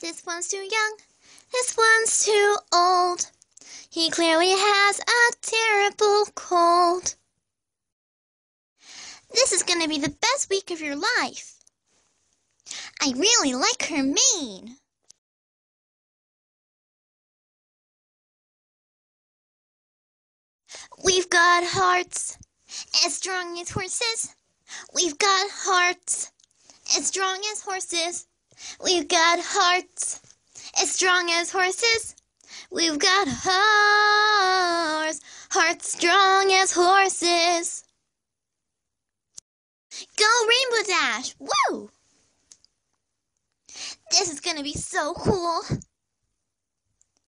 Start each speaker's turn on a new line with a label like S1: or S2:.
S1: This one's too young. This one's too old. He clearly has a terrible cold. This is gonna be the best week of your life. I really like her mane. We've got hearts as strong as horses. We've got hearts as strong as horses. We've got hearts as strong as horses. We've got hearts strong as horses. Go Rainbow Dash! Woo! This is gonna be so cool.